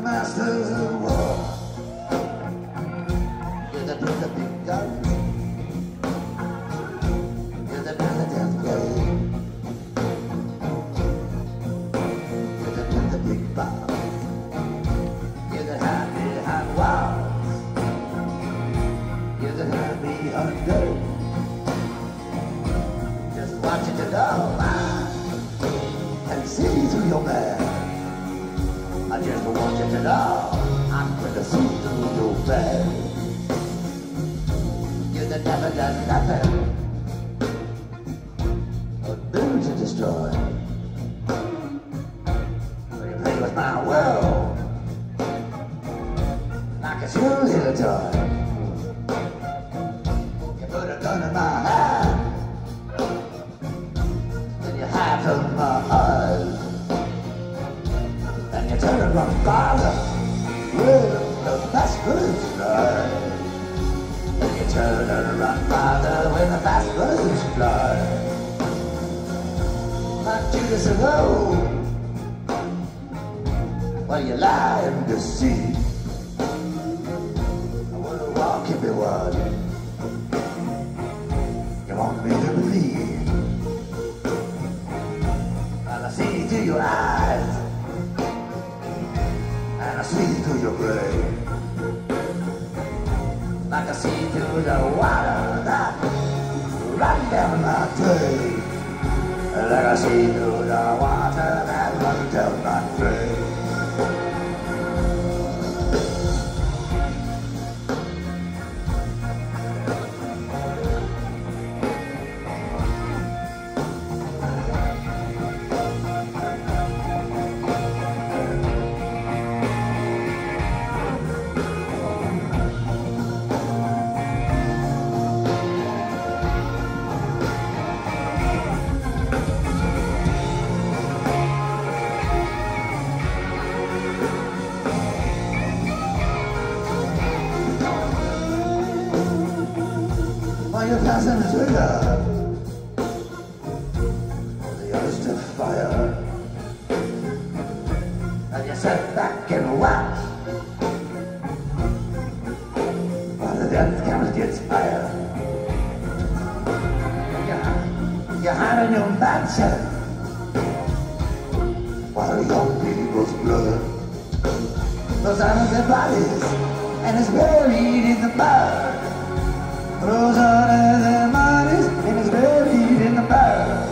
the masters of war. You're the big guns. You're the death blade. You're the big bomb. You're the hide behind walls. You're the hide behind dirt. Just watch it to go. And see through your bed. I just want you to know I'm gonna see through your bed. You're the never done nothing. A build to destroy. So you play with my world like it's your little toy. You put a gun in my hand, then you hide from my eyes. And you turn and run farther with the fast bullets fly. And you turn and run farther when the fast bullets fly. Like Judas of old, while you lie and deceive. I wanna walk everyone you want me to believe. And I see through your eyes, and I see through your brain, like I see through the water that runs down my drain, like I see through the water that runs down my drain. You're passing the trigger for the others to fire, and you sit back and watch while the death count gets higher. You hide in your mansion while the young people's blood goes out of their bodies and is buried in the mud. Throws out of their bodies and is buried in the mud.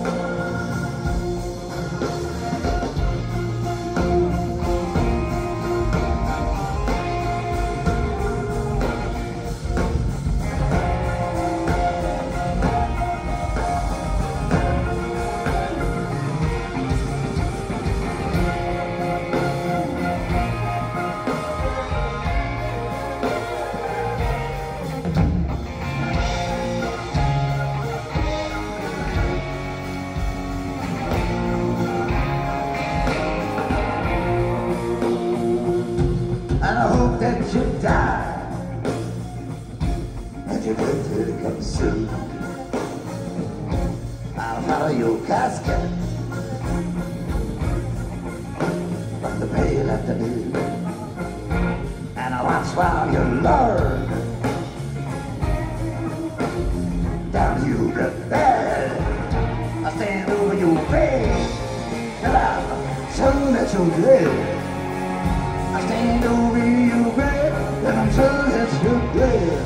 And I hope that you die, and your death will come soon. I'll follow your casket from the pale afternoon, and I'll watch while you learn. Down you the bed, I stand over your bed, and I'm sure that you're dead. I stand over your bed, and I'm sure that you're dead.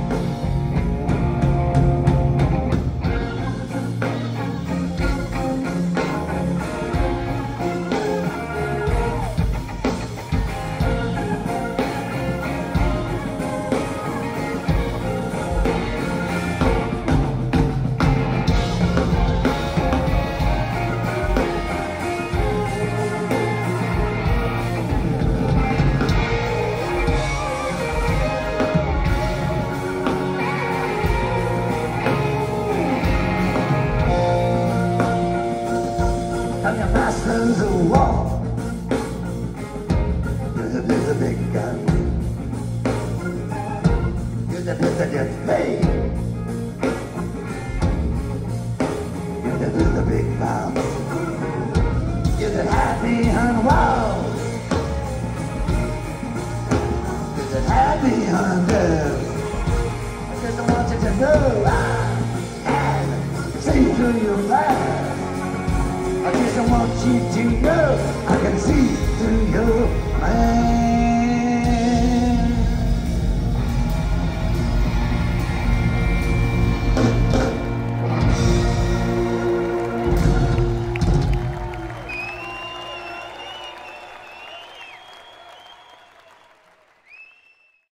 I'm your masters of war. You're the big gun. You're the death blade. You're the big bomb. You're the hide behind walls. behind us. I just want you to know and see through your life. I just want you to know I can see through your mind.